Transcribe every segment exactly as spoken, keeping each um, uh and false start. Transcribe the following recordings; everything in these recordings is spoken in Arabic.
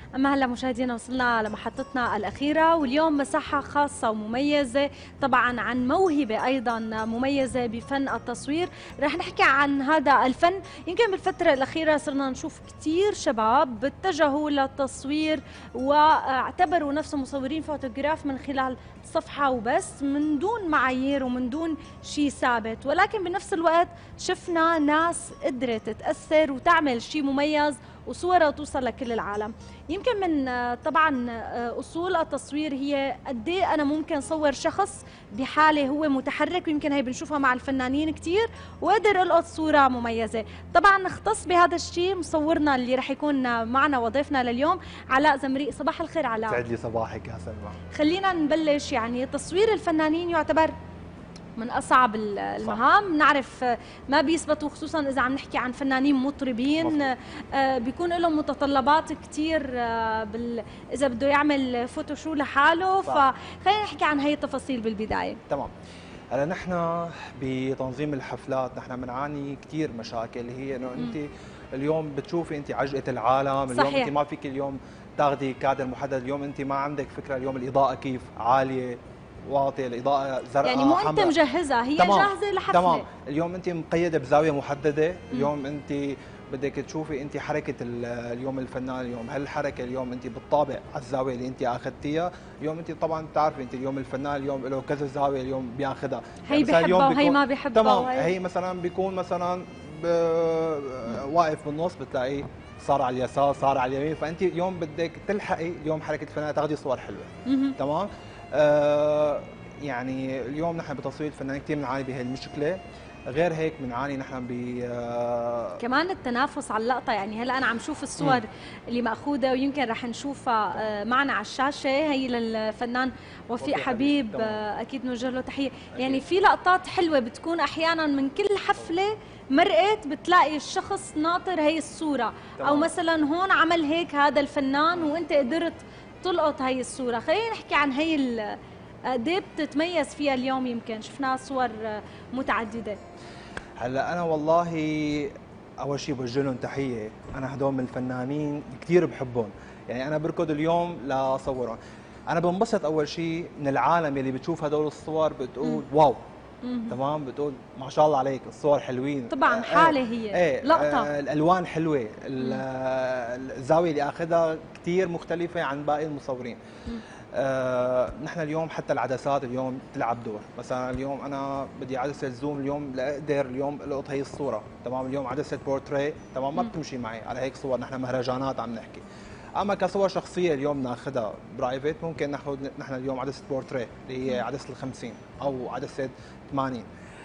أما هلا مشاهدينا وصلنا لمحطتنا الأخيرة، واليوم مساحة خاصة ومميزة طبعا عن موهبة أيضا مميزة بفن التصوير. رح نحكي عن هذا الفن. يمكن بالفترة الأخيرة صرنا نشوف كثير شباب اتجهوا للتصوير واعتبروا نفسهم مصورين فوتوغراف من خلال صفحة وبس، من دون معايير ومن دون شيء ثابت، ولكن بنفس الوقت شفنا ناس قدرت تأثر وتعمل شيء مميز وصورة توصل لكل العالم. يمكن من طبعا اصول التصوير هي قد ايه انا ممكن صور شخص بحاله هو متحرك، ويمكن هي بنشوفها مع الفنانين كثير، وقدر القط صوره مميزه. طبعا نختص بهذا الشيء مصورنا اللي رح يكون معنا وضيفنا لليوم علاء زمريق. صباح الخير علاء. سعد لي صباحك يا سلمى. خلينا نبلش. يعني تصوير الفنانين يعتبر من أصعب المهام، نعرف ما بيثبتوا، خصوصا إذا عم نحكي عن فنانين مطربين آه بيكون لهم متطلبات كثير آه بال... إذا بده يعمل فوتوشو لحاله. فخلينا نحكي عن هي التفاصيل بالبداية. تمام. هلا نحن بتنظيم الحفلات نحن بنعاني كثير مشاكل، اللي هي انه انت اليوم بتشوفي انت عجقه العالم، صحيح. اليوم انت ما فيك اليوم تاخذي كادر محدد، اليوم انت ما عندك فكره اليوم الاضاءه كيف عاليه واطيه، الاضاءه زرقاء يعني مو انت مجهزه، هي تمام. جاهزه لحفله. تمام. اليوم انت مقيده بزاويه محدده، اليوم انت بدك تشوفي انت حركه اليوم الفنان، اليوم هل الحركه اليوم انت بتطابق على الزاويه اللي انت اخذتيها، اليوم انت طبعا بتعرفي انت اليوم الفنان اليوم له كذا زاويه اليوم بياخذها، هي يعني بحبها وهي ما بحبها. تمام. هي مثلا بيكون مثلا واقف بالنص بتلاقيه صار على اليسار، صار على اليمين، فانت اليوم بدك تلحقي اليوم حركه الفنان تاخذي صور حلوه. تمام. آه يعني اليوم نحن بتصوير الفنان كثير بنعاني بهي المشكله. غير هيك بنعاني نحن ب آه كمان التنافس على اللقطه. يعني هلا انا عم شوف الصور م. اللي ماخوذه ويمكن رح نشوفها معنا على الشاشه، هي للفنان وفيق حبيب, حبيب. اكيد نوجه له تحيه. يعني في لقطات حلوه بتكون احيانا من كل حفله مرقت بتلاقي الشخص ناطر هي الصوره، او مثلا هون عمل هيك هذا الفنان وانت قدرت تلقط هي الصوره. خلينا نحكي عن هي قد ايه بتتميز فيها اليوم. يمكن شفناها صور متعدده. هلا انا والله اول شيء بوجه لهم تحيه، انا هدول من الفنانين كثير بحبهم، يعني انا بركض اليوم لاصورهم. انا بنبسط اول شيء من العالم اللي بتشوف هدول الصور بتقول م. واو. مم. تمام. بتقول ما شاء الله عليك الصور حلوين. طبعا حاله هي ايه لقطه. آه الالوان حلوه، الزاويه اللي اخذها كثير مختلفه عن باقي المصورين. مم. آه نحن اليوم حتى العدسات اليوم تلعب دور. مثلا اليوم انا بدي عدسه زوم اليوم لاقدر اليوم القط هي الصوره. تمام. اليوم عدسه بورتري تمام ما بتمشي معي على هيك صور، نحن مهرجانات عم نحكي. اما كصور شخصيه اليوم ناخذها برايفت ممكن ناخذ نحن اليوم عدسه بورتري اللي هي عدسه ال خمسين او عدسه ثمانين.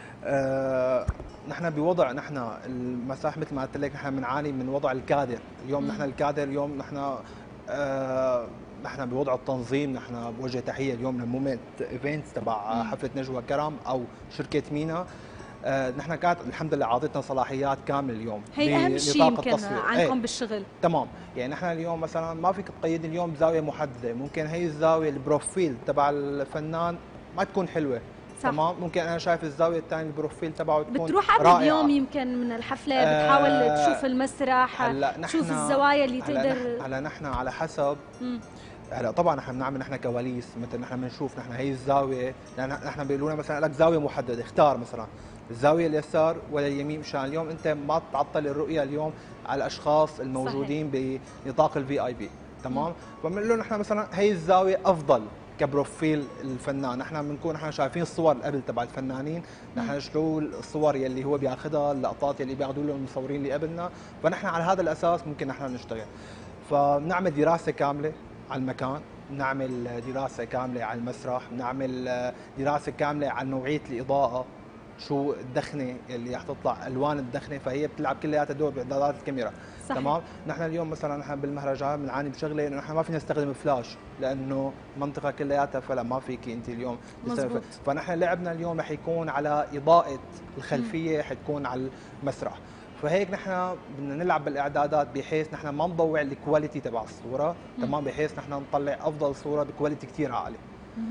آه نحن بوضع نحن المساحه مثل ما قلت لك نحن بنعاني من وضع الكادر، اليوم نحن الكادر اليوم نحن آه نحن بوضع التنظيم. نحن بوجه تحيه اليوم لمومنت ايفنتس تبع حفله نجوى كرم او شركه مينا. آه نحن كانت الحمد لله عاطتنا صلاحيات كامله اليوم. هي اهم شيء يمكن عنكم ايه. بالشغل. تمام. يعني نحن اليوم مثلا ما فيك تقيد اليوم بزاويه محدده، ممكن هي الزاويه البروفيل تبع الفنان ما تكون حلوه. صح. تمام. ممكن انا شايف الزاويه الثانيه البروفيل تبعه تكون بتروح قبل اليوم يمكن من الحفله بتحاول آه تشوف المسرح، تشوف الزوايا اللي تقدر. هلا نحن على حسب م. هلا طبعا نحن بنعمل نحن كواليس، مثل نحن بنشوف نحن هي الزاويه، لان نحن بيقولوا لنا مثلا لك زاويه محدده اختار مثلا الزاويه اليسار ولا اليمين مشان اليوم انت ما تعطل الرؤيه اليوم على الاشخاص الموجودين صحيح. بنطاق الفي اي بي. تمام. فبنقول له نحن مثلا هي الزاويه افضل كبروفيل الفنان. نحن بنكون نحن شايفين الصور قبل تبع الفنانين، نحن شو الصور يلي هو بياخذها، اللقطات يلي بياخذوا له المصورين اللي قبلنا، فنحن على هذا الاساس ممكن نحن نشتغل. فبنعمل دراسه كامله على المكان، نعمل دراسه كامله على المسرح، نعمل دراسه كامله عن نوعيه الاضاءه، شو الدخنه اللي رح تطلع، الوان الدخنه، فهي بتلعب كلياتها دور باعدادات الكاميرا. صحيح. تمام. نحن اليوم مثلا نحن بالمهرجان بنعاني بشغله انه نحن ما فينا نستخدم فلاش لانه المنطقه كلياتها فلا ما فيك انت اليوم مزبوط. فنحن لعبنا اليوم رح يكون على اضاءه الخلفيه، حتكون على المسرح. فهيك نحن بدنا نلعب بالاعدادات بحيث نحن ما نضوع الكواليتي تبع الصوره. تمام. بحيث نحن نطلع افضل صوره بكواليتي كثير عالي.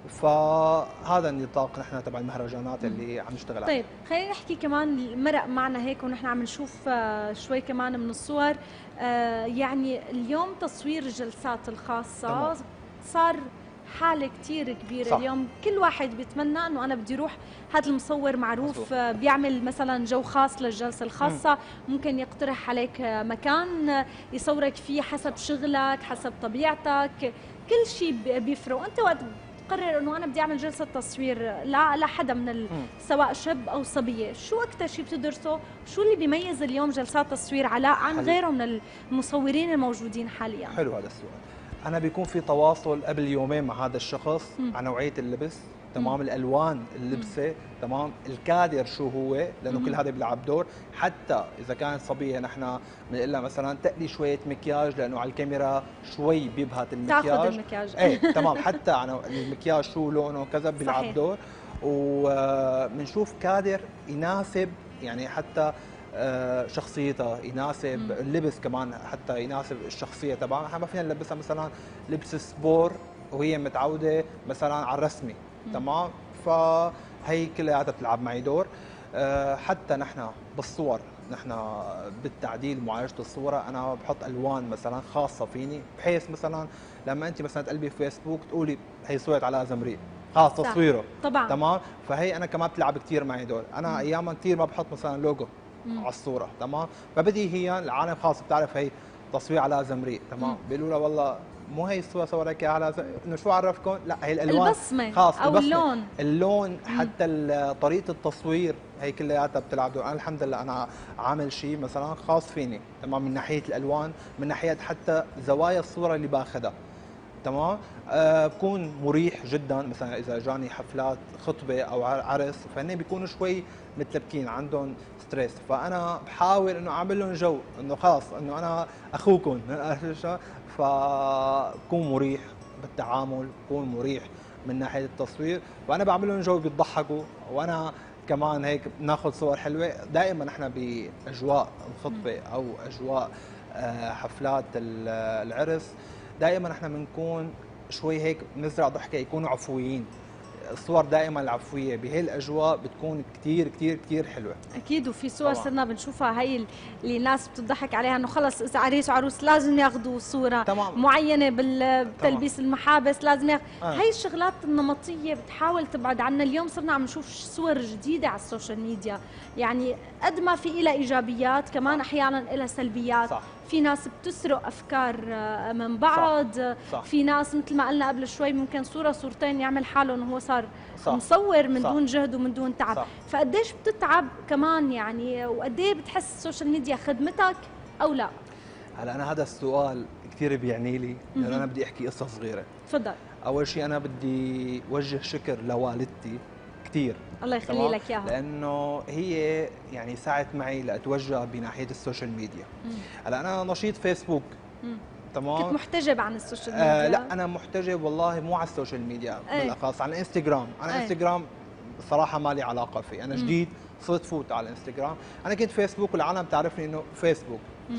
فهذا النطاق نحن تبع المهرجانات اللي عم نشتغل عليه. طيب خلينا نحكي كمان مرق معنا هيك ونحن عم نشوف آه، شوي كمان من الصور. آه، يعني اليوم تصوير الجلسات الخاصة تمام. صار حالة كتير كبيرة. صح. اليوم كل واحد بيتمنى انه انا بدي اروح، هذا المصور معروف مزبوط. آه، بيعمل مثلا جو خاص للجلسة الخاصة، ممكن يقترح عليك آه، مكان آه، يصورك فيه حسب شغلك حسب طبيعتك، كل شيء بيفرق. وانت وقت قرر انه انا بدي اعمل جلسه تصوير لا لحدا من ال... سواء شاب او صبيه، شو اكثر شيء بتدرسه؟ شو اللي بيميز اليوم جلسات تصوير علاء عن حلو. غيره من المصورين الموجودين حاليا؟ حلو هذا السؤال. انا بيكون في تواصل قبل يومين مع هذا الشخص مم. عن نوعيه اللبس، تمام، الالوان اللبسه، تمام، الكادر شو هو، لانه مم. كل هذا بيلعب دور. حتى اذا كانت صبيه نحن بنقول لها مثلا تقلي شويه مكياج، لانه على الكاميرا شوي بيبهت المكياج، تاخذ المكياج. ايه تمام، حتى عن المكياج شو لونه كذا بيلعب صحيح. دور. وبنشوف كادر يناسب يعني حتى آه، شخصيتها، يناسب مم. اللبس كمان، حتى يناسب الشخصيه تبعها. احنا ما فينا نلبسها مثلا لبس سبور وهي متعوده مثلا على الرسمي، تمام، فهي كلياتها بتلعب معي دور. آه، حتى نحن بالصور، نحن بالتعديل معالجه الصوره انا بحط الوان مثلا خاصه فيني، بحيث مثلا لما انت مثلا تقلبي فيسبوك تقولي هي صوره علاء زمري، خاص صح. تصويره، طبعا. تمام. فهي انا كمان بتلعب كثير معي دور. انا اياما كثير ما بحط مثلا لوجو مم. على الصوره، تمام، فبديهيا العالم خاص بتعرف هي تصوير علاء زمري، تمام، بيقولوا لها والله مو هي الصوره صورك يا علاء زمري، انه شو عرفكم؟ لا هي الالوان البصمه خاص، او البصمة. اللون اللون حتى ال- طريقه التصوير هي كلياتها بتلعب دور. انا الحمد لله انا عامل شيء مثلا خاص فيني، تمام، من ناحيه الالوان، من ناحيه حتى زوايا الصوره اللي باخذها، تمام. آه بكون مريح جدا. مثلا اذا جاني حفلات خطبه او عرس فهن بيكونوا شوي متلبكين، عندهم ستريس، فانا بحاول انه اعمل لهم جو انه خلص انه انا اخوكم عرفت شو؟ فبكون مريح بالتعامل، بكون مريح من ناحيه التصوير، وانا بعمل لهم جو بيضحكوا، وانا كمان هيك بناخذ صور حلوه. دائما احنا باجواء الخطبه او اجواء آه، حفلات ال- العرس دائما احنا بنكون شوي هيك بنزرع ضحكه، يكونوا عفويين. الصور دائما العفويه بهي الاجواء بتكون كثير كثير كثير حلوه. اكيد. وفي صور طبعاً. صرنا بنشوفها هي اللي الناس بتضحك عليها انه خلص اذا عريس وعروس لازم ياخذوا صوره تمام. معينه بال- بتلبيس المحابس، لازم ياخ... آه. هي الشغلات النمطيه بتحاول تبعد عنا. اليوم صرنا عم نشوف صور جديده على السوشيال ميديا، يعني قد ما في لها ايجابيات كمان صح. احيانا لها سلبيات. صح. في ناس بتسرق افكار آه، من بعض. صح. صح. في ناس مثل ما قلنا قبل شوي ممكن صوره صورتين يعمل حاله انه هو صار صح. مصور من صح. دون جهد ومن دون تعب. صح. فقديش بتتعب كمان يعني، وقد ايه بتحس السوشيال ميديا خدمتك او لا؟ هلا انا هذا السؤال كثير بيعني لي، لانه انا بدي احكي قصه صغيره. تفضل. اول شيء انا بدي وجه شكر لوالدتي كثير، الله يخلي تمام؟ لك اياها. لانه هي يعني ساعدت معي لاتوجه بناحيه السوشيال ميديا. هلا انا نشيط فيسبوك، مم. تمام. كنت محتجب عن السوشيال ميديا؟ آه لا انا محتجب والله، مو على السوشيال ميديا أي. بالاخص، على الانستغرام. انا أي. انستغرام صراحه ما لي علاقه فيه، انا مم. جديد صرت فوت على الانستغرام. انا كنت فيسبوك والعالم بتعرفني انه فيسبوك. مم.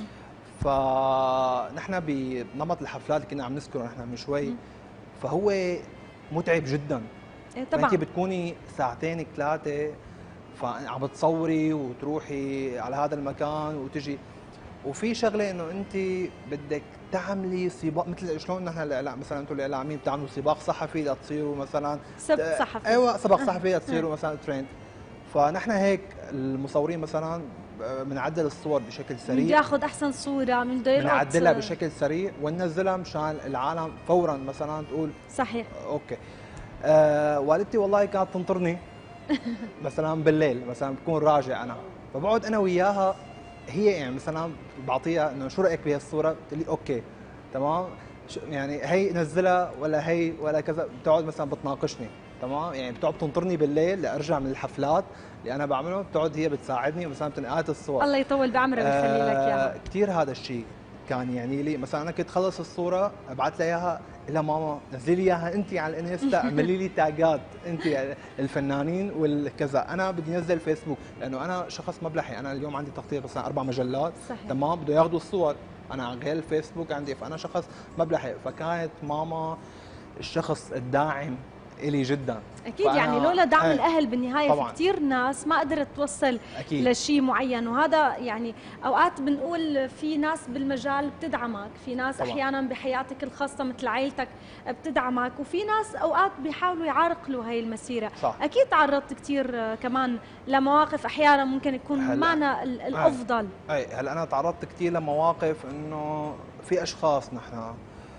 فنحن بنمط الحفلات اللي كنا عم نذكره نحن من شوي، مم. فهو متعب جدا. إيه طبعا. انت بتكوني ساعتين ثلاثه فعم بتصوري وتروحي على هذا المكان وتجي، وفي شغله انه انت بدك تعملي سباق، مثل شلون نحن الاعلام مثلا، انتم الاعلاميين بتعملوا سباق صحفي لتصيروا مثلا سبق صحفي. ايوه سباق صحفي لتصيروا مثلا ترند. فنحن هيك المصورين مثلا بنعدل الصور بشكل مين سريع، بياخذ احسن صوره، من بده يلقط. بنعدلها بشكل سريع وننزلها مشان العالم فورا مثلا تقول صحيح. اوكي. آه والدتي والله كانت تنطرني مثلا بالليل، مثلا بكون راجع انا، فبقعد انا وياها، هي يعني مثلا بعطيها انه شو رايك بهي الصوره؟ بتقول لي اوكي تمام، يعني هي نزلها ولا هي ولا كذا، بتقعد مثلا بتناقشني، تمام، يعني بتقعد تنطرني بالليل لارجع من الحفلات اللي انا بعمله، بتقعد هي بتساعدني مثلا بتنقات الصور. الله يطول بعمرها ويخلي لك اياها. آه كثير هذا الشيء كان يعني لي. مثلا انا كنت خلص الصوره ابعث لها اياها، لا ماما نزلي لي اياها انت على الانستا، اعملي لي تاجات انت الفنانين والكذا، انا بدي انزل فيسبوك، لانه انا شخص مبلحي. انا اليوم عندي تغطيه مثلا اربع مجلات، صحيح. تمام، بده ياخذوا الصور، انا غير الفيسبوك عندي، فانا شخص مبلحي. فكانت ماما الشخص الداعم إلي جدا. اكيد يعني لولا دعم ايه الاهل بالنهايه طبعاً. في كثير ناس ما قدرت توصل أكيد. لشيء معين، وهذا يعني اوقات بنقول في ناس بالمجال بتدعمك، في ناس طبعاً. احيانا بحياتك الخاصه مثل عائلتك بتدعمك، وفي ناس اوقات بيحاولوا يعرقلوا هي المسيره. صح. اكيد تعرضت كثير كمان لمواقف احيانا ممكن يكون هلأ معنا ال- الافضل. اي هلا انا تعرضت كثير لمواقف انه في اشخاص نحن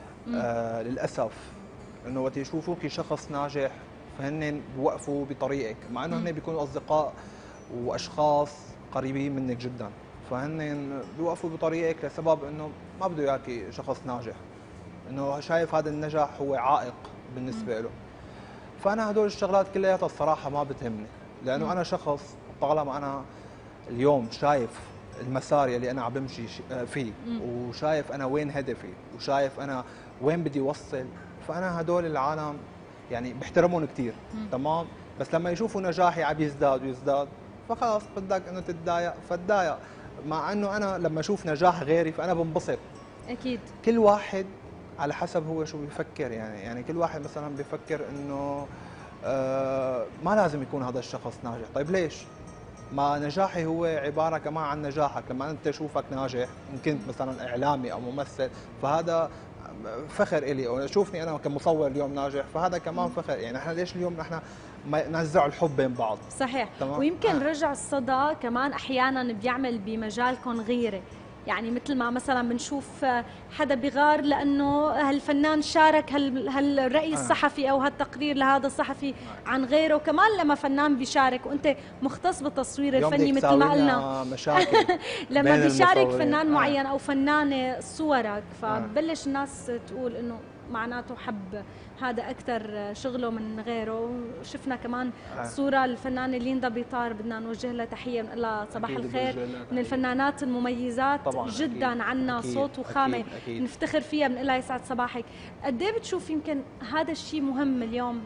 آه للاسف انه وقت يشوفوك شخص ناجح فهن بوقفوا بطريقك، مع انه هن بيكونوا اصدقاء واشخاص قريبين منك جدا، فهن بيوقفوا بطريقك لسبب انه ما بده اياكي شخص ناجح، انه شايف هذا النجاح هو عائق بالنسبه له. فانا هدول الشغلات كلياتها الصراحه ما بتهمني، لانه انا شخص طالما انا اليوم شايف المسار يلي انا عم بمشي فيه وشايف انا وين هدفي وشايف انا وين بدي اوصل، فانا هدول العالم يعني بحترمهم كثير. تمام، بس لما يشوفوا نجاحي عم يزداد ويزداد فخلاص بدك انه تتضايق فتضايق، مع انه انا لما اشوف نجاح غيري فانا بنبسط. اكيد كل واحد على حسب هو شو بيفكر، يعني يعني كل واحد مثلا بيفكر انه آه ما لازم يكون هذا الشخص ناجح. طيب ليش؟ ما نجاحي هو عباره كمان عن نجاحك، لما انت اشوفك ناجح ان كنت مثلا اعلامي او ممثل فهذا فخر الي، او شوفني انا كمصور اليوم ناجح فهذا كمان فخر. يعني احنا ليش اليوم نحن ننزع الحب بين بعض؟ صحيح. تمام؟ ويمكن آه. رجع الصدى كمان احيانا بيعمل بمجالكم غيره، يعني مثل ما مثلا بنشوف حدا بغار لانه هالفنان شارك هال هالرأي الصحفي او هالتقرير لهذا الصحفي عن غيره، وكمان لما فنان بيشارك وانت مختص بالتصوير الفني مثل ما قلنا مشاكل لما بيشارك فنان آه. معين او فنانه صورك فبلش الناس تقول انه معناته حب هذا اكثر شغله من غيره. شفنا كمان آه. صوره الفنانه ليندا بيطار، بدنا نوجه لها تحيه بنقول لها صباح الخير، من الفنانات المميزات طبعاً جدا أكيد. عنا أكيد. صوت وخامه أكيد. أكيد. نفتخر فيها، بنقول لها يسعد صباحك. قد ايه بتشوف يمكن هذا الشيء مهم اليوم،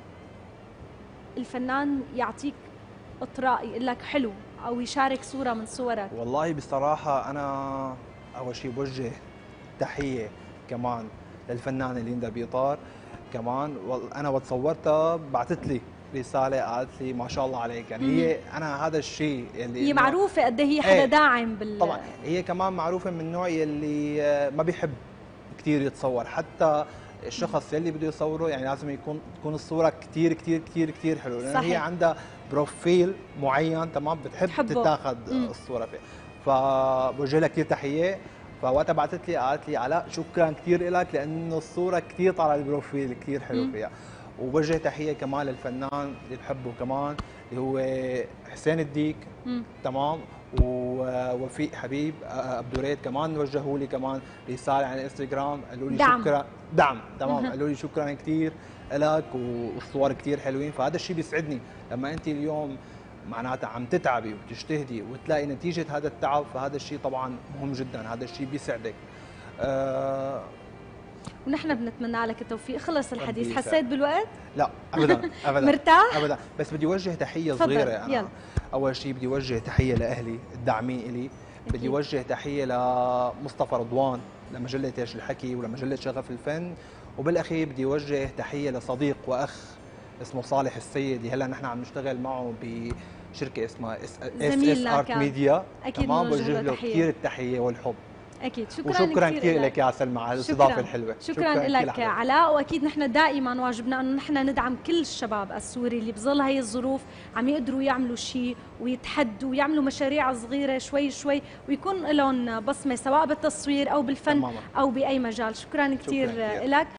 الفنان يعطيك اطراء يقول لك حلو او يشارك صوره من صورك؟ والله بصراحه انا اول شيء بوجه تحيه كمان للفنانه ليندا بيطار، كمان انا وقت صورتها بعثت لي رساله قالت لي ما شاء الله عليك، يعني هي انا هذا الشيء اللي هي معروفه قد ايه هي حدا ايه داعم بال طبعا هي كمان معروفه من النوع اللي ما بيحب كثير يتصور، حتى الشخص يلي بده يصوره يعني لازم يكون تكون الصوره كثير كثير كثير كثير حلوه، لان هي عندها بروفيل معين تمام بتحب تتاخذ الصوره فيه. فبوجه لها كثير تحيه. فوقتها بعثت لي قالت لي علاء شكرا كثير لك لانه الصوره كثير طالعه البروفيل كثير حلو فيها. وبوجه تحيه كمان للفنان اللي بحبه كمان اللي هو حسين الديك مم. تمام، ووفيق حبيب ابدوريت كمان وجهوا لي كمان رساله على الانستغرام قالوا لي دعم. شكرا دعم تمام قالوا لي شكرا كثير لك والصور كثير حلوين. فهذا الشيء بيسعدني لما انت اليوم معناتها عم تتعبي وتجتهدي وتلاقي نتيجه هذا التعب، فهذا الشيء طبعا مهم جدا، هذا الشيء بيسعدك. أه ونحن بنتمنى لك التوفيق. خلص الحديث، حسيت بالوقت؟ لا ابدا ابدا مرتاح؟ ابدا، بس بدي اوجه تحيه صغيره. انا يلا. اول شيء بدي اوجه تحيه لاهلي الداعمين الي، بدي اوجه تحيه لمصطفى رضوان لمجله ايش الحكي ولمجله شغف الفن، وبالاخير بدي اوجه تحيه لصديق واخ اسمه صالح السيد، هلا نحن عم نشتغل معه بشركه اسمها اس اس ارت ميديا. اكيد بوجه له كثير التحيه والحب. اكيد. شكرا وشكرا كثير لك يا سلمى على الاستضافه الحلوه. شكرا, شكرا لك علاء. واكيد نحن دائما واجبنا انه نحن ندعم كل الشباب السوري اللي بظل هي الظروف عم يقدروا يعملوا شيء ويتحدوا ويعملوا مشاريع صغيره شوي شوي ويكون لهم بصمه سواء بالتصوير او بالفن تماما. او باي مجال. شكرا كثير لك.